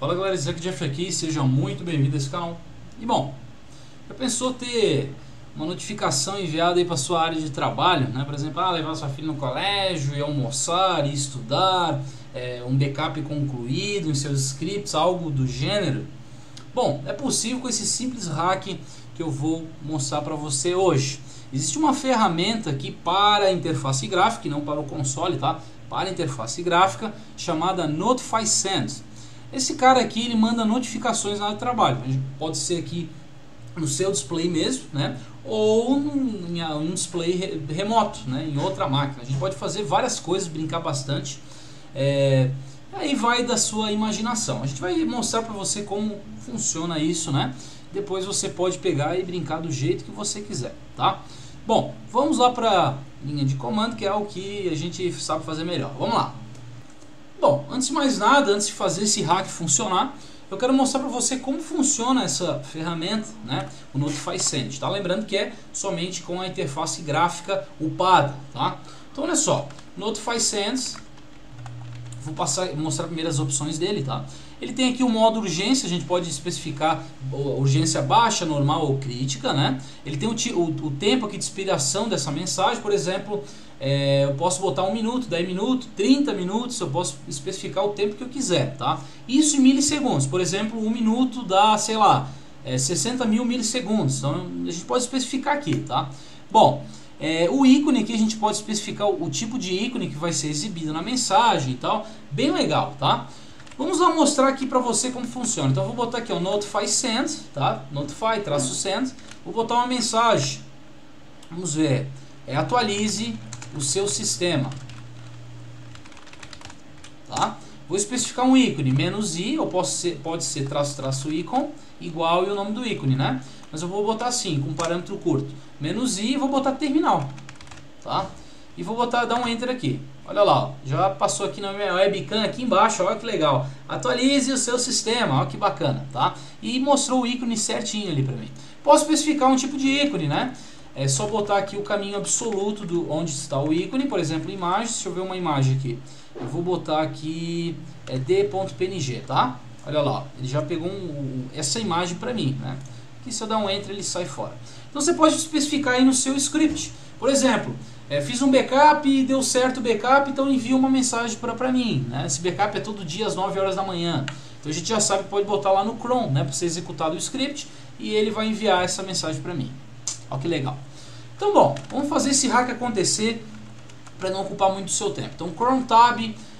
Fala galera, Isaac Jeff aqui, seja muito bem-vindo a esse canal. E bom, já pensou ter uma notificação enviada aí para sua área de trabalho, né? Por exemplo, levar sua filha no colégio, ir almoçar, ir estudar, um backup concluído em seus scripts, algo do gênero? Bom, é possível com esse simples hack que eu vou mostrar para você hoje. Existe uma ferramenta aqui para a interface gráfica, e não para o console, tá? Para a interface gráfica, chamada Notify Send. Esse cara aqui, ele manda notificações na área de trabalho. Pode ser aqui no seu display mesmo, né? Ou em um display remoto, né? Em outra máquina. A gente pode fazer várias coisas, brincar bastante. Aí vai da sua imaginação. A gente vai mostrar para você como funciona isso, né? Depois você pode pegar e brincar do jeito que você quiser, tá? Bom, vamos lá para a linha de comando, que é o que a gente sabe fazer melhor. Vamos lá. Bom, antes de mais nada, antes de fazer esse hack funcionar, eu quero mostrar para você como funciona essa ferramenta, né? O Notify Send, tá? Lembrando que é somente com a interface gráfica upada, tá? Então olha só, Notify Send, vou mostrar primeiro as opções dele, tá? Ele tem aqui o modo urgência, a gente pode especificar urgência baixa, normal ou crítica, né? Ele tem o tempo aqui de expiração dessa mensagem, por exemplo, eu posso botar 1 minuto, 10 minutos, 30 minutos, eu posso especificar o tempo que eu quiser, tá? Isso em milissegundos, por exemplo, 1 minuto dá, sei lá, 60 mil milissegundos, então a gente pode especificar aqui, tá? Bom, o ícone aqui a gente pode especificar o tipo de ícone que vai ser exibido na mensagem e tal, bem legal, tá? Vamos lá mostrar aqui para você como funciona. Então eu vou botar aqui o Notify Send, tá? Notify-Send. Vou botar uma mensagem. Vamos ver. Atualize o seu sistema. Tá? Vou especificar um ícone, "-i", ou pode ser "-ícone", igual e o nome do ícone, né? Mas eu vou botar assim, com um parâmetro curto. "-i", e vou botar terminal. Tá? E vou dar um enter aqui. Olha lá, ó, já passou aqui na minha webcam aqui embaixo, olha que legal. Atualize o seu sistema, olha que bacana, tá? E mostrou o ícone certinho ali para mim. Posso especificar um tipo de ícone, né? É só botar aqui o caminho absoluto do onde está o ícone, por exemplo, imagens. Deixa eu ver uma imagem aqui. Eu vou botar aqui d.png, tá? Olha lá, ele já pegou essa imagem para mim, né? Aqui se eu dar um enter ele sai fora. Então você pode especificar aí no seu script. Por exemplo, fiz um backup e deu certo o backup, então envia uma mensagem para mim, né? Esse backup é todo dia às 9 horas da manhã. Então a gente já sabe que pode botar lá no Chrome, né? Para ser executado o script e ele vai enviar essa mensagem para mim. Olha que legal. Então bom, vamos fazer esse hack acontecer para não ocupar muito do seu tempo. Então Chrome Tab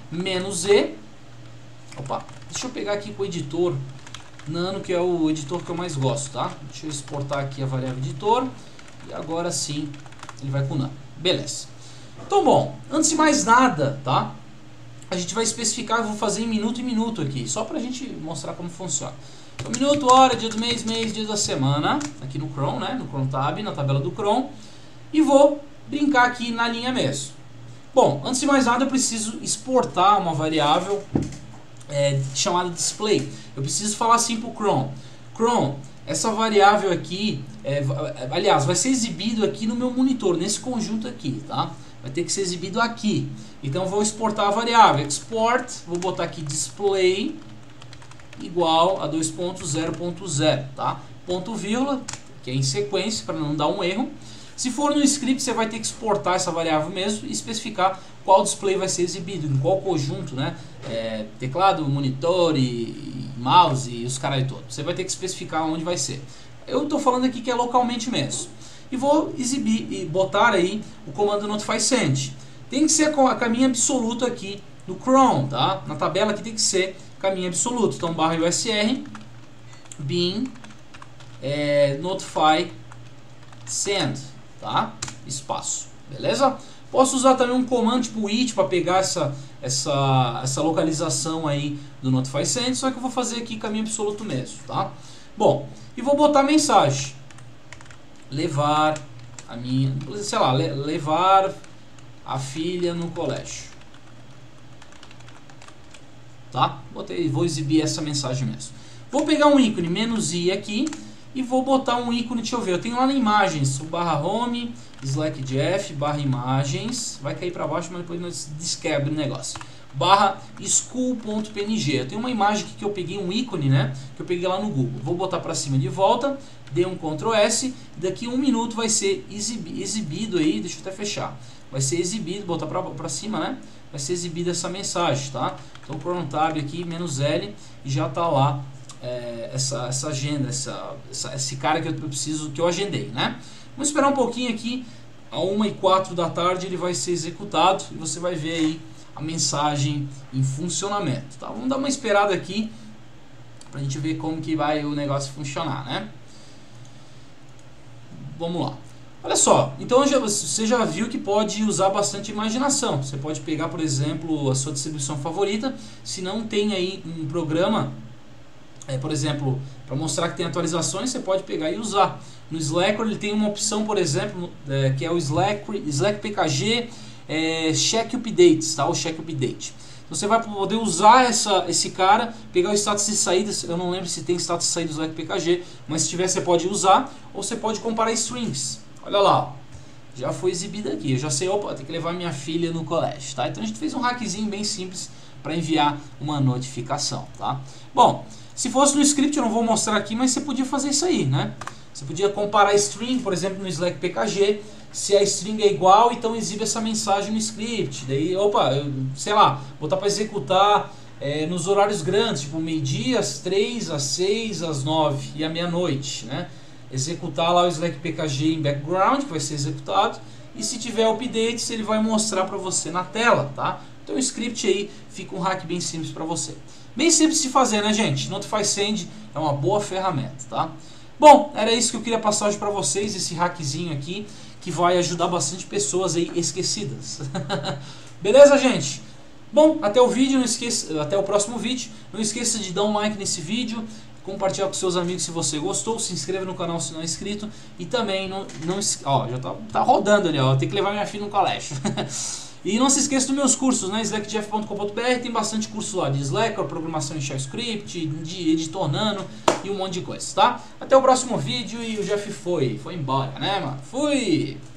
-E. Opa, deixa eu pegar aqui com o editor Nano, que é o editor que eu mais gosto, tá? Deixa eu exportar aqui a variável editor e agora sim ele vai com Nano. Beleza. Então bom, antes de mais nada, tá? A gente vai especificar, eu vou fazer em minuto aqui, só pra gente mostrar como funciona. Então, minuto, hora, dia do mês, dia da semana, aqui no Chrome, né? No Chrome Tab, na tabela do Chrome. E vou brincar aqui na linha mesmo. Bom, antes de mais nada eu preciso exportar uma variável chamada display. Eu preciso falar assim pro Chrome. Chrome, essa variável aqui, aliás, vai ser exibido aqui no meu monitor, nesse conjunto aqui, tá? Vai ter que ser exibido aqui. Então eu vou exportar a variável, export, vou botar aqui display igual a 2.0.0, tá? Ponto vírgula, que é em sequência para não dar um erro. Se for no script, você vai ter que exportar essa variável mesmo e especificar qual display vai ser exibido, em qual conjunto, né? Teclado, monitor e mouse e os caras todos. Você vai ter que especificar onde vai ser. Eu estou falando aqui que é localmente mesmo. E vou exibir e botar aí o comando Notify Send. Tem que ser a caminho absoluto aqui no Chrome, tá? Na tabela aqui tem que ser caminho absoluto. Então /usr bin Notify Send, tá? Espaço, beleza? Posso usar também um comando tipo it para pegar essa localização aí do Notify Send, só que eu vou fazer aqui caminho absoluto mesmo, tá? Bom, e vou botar mensagem. Levar a minha, sei lá, levar a filha no colégio. Tá? Vou exibir essa mensagem mesmo. Vou pegar um ícone "-i" aqui e vou botar um ícone, deixa eu ver, eu tenho lá na imagens, o /home, Slack Jeff, /imagens, vai cair para baixo, mas depois nós desquebra o negócio. /school.png. Eu tenho uma imagem aqui que eu peguei, um ícone, né, que eu peguei lá no Google. Vou botar para cima de volta, dei um Ctrl S, e daqui a 1 minuto vai ser exibido aí, deixa eu até fechar, vai ser exibido, botar para cima, né, vai ser exibida essa mensagem, tá? Então Ctrl Tab aqui, -L, e já tá lá essa agenda, esse cara que eu preciso, que eu agendei, né? Vamos esperar um pouquinho aqui, a 1h04 da tarde ele vai ser executado e você vai ver aí a mensagem em funcionamento, tá? Vamos dar uma esperada aqui pra gente ver como que vai o negócio funcionar, né? Vamos lá. Olha só, então você já viu que pode usar bastante imaginação. Você pode pegar, por exemplo, a sua distribuição favorita, se não tem aí um programa, por exemplo, para mostrar que tem atualizações, você pode pegar e usar. No Slack ele tem uma opção, por exemplo, que é o Slack PKG Check Updates, tá? O Check Update. Você vai poder usar esse cara, pegar o status de saída. Eu não lembro se tem status de saída do Slack PKG, mas se tiver você pode usar, ou você pode comparar strings. Olha lá, ó. Já foi exibido aqui. Eu já sei, opa, tem que levar minha filha no colégio, tá? Então a gente fez um hackzinho bem simples para enviar uma notificação, tá? Bom, se fosse no script eu não vou mostrar aqui, mas você podia fazer isso aí, né? Você podia comparar string, por exemplo, no Slack PKG. Se a string é igual, então exibe essa mensagem no script. Daí, opa, sei lá, botar para executar nos horários grandes, tipo meio-dia, às 3, às 6, às 9 e à meia-noite, né? Executar lá o Slack PKG em background, que vai ser executado. E se tiver updates, ele vai mostrar para você na tela, tá? Então o script aí fica um hack bem simples para você. Bem simples de fazer, né, gente? Notify Send é uma boa ferramenta, tá? Bom, era isso que eu queria passar hoje para vocês, esse hackzinho aqui, que vai ajudar bastante pessoas aí esquecidas. Beleza, gente? Bom, até o próximo vídeo. Não esqueça de dar um like nesse vídeo, compartilhar com seus amigos se você gostou, se inscreva no canal se não é inscrito e também ó, já tá rodando ali, ó, tem que levar minha filha no colégio. E não se esqueça dos meus cursos, né? slackjeff.com.br, tem bastante curso lá de Slack, programação em Shell Script, de editor Nano e um monte de coisa, tá? Até o próximo vídeo e o Jeff foi embora, né, mano? Fui!